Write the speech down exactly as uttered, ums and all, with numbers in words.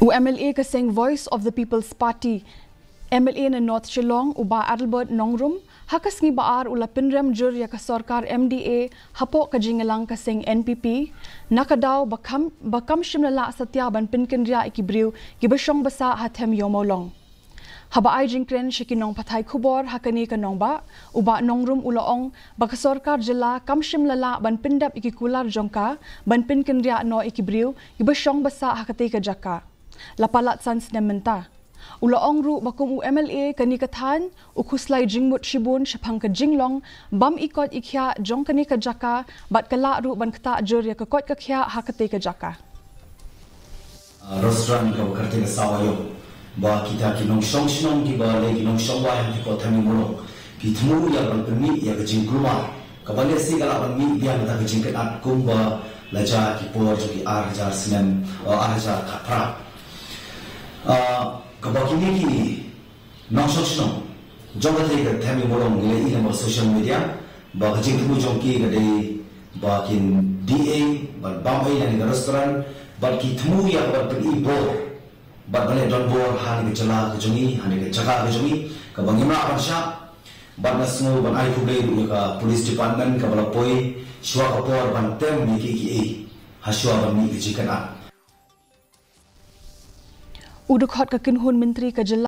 U M L A ka Seng Voice of the People's Party M L A na North Shillong uba Adelbert Nongrum hakas ngi baar ula pinram jur ya ka Sorkar M D A hapo ka jingalang ka Seng N P P nakadaw bakam bakam shimlala satya ban Jingpynkynriah ikibriu gibasyong basa hathem yomolong haba ay jingkren shikinong patay kubor hakani ka nongba uba nongrum ulaong baka Sorkar jila kam shimlala ban pindap ikikular jongka ban Jingpynkynriah no ikibriu gibasyong basa hakati ka jaka lapalat sans nementa ulaong ru bakum u M L A kani kathan ukuslai jingmut shibun shapang ka jinglong bam ikot ikhya jong kani ka jaka bat kala ru ban kata jur ya kakot ka khya hakate ka jaka restaurant ka bakarte ka sawayo ba kita kinong shong shnong ki ba le kinong shong wa ki ko thami mulong ki thmu ya ban pmi ya ka jingkruma ka bale si kala ban mi dia mata ka jingkat at kumba laja ki por ki ar jar sinem ar jar khatra kabakini ki nongshong jong ka thai thami molong le ina mo social media ba jing tu jong ki ga dei ba kin D A ba ba mai na restaurant ba ki thmu ya ba pri bo ba bale don bo han ke chala ke jongi han ke jaga ke jongi ka bangima pansha ba na snu ba ai ku dei ka police department ka bala poi shwa ka por ban tem ni ki ki e ha shwa ba mi ke jikana Udukot ka kinhun menteri ka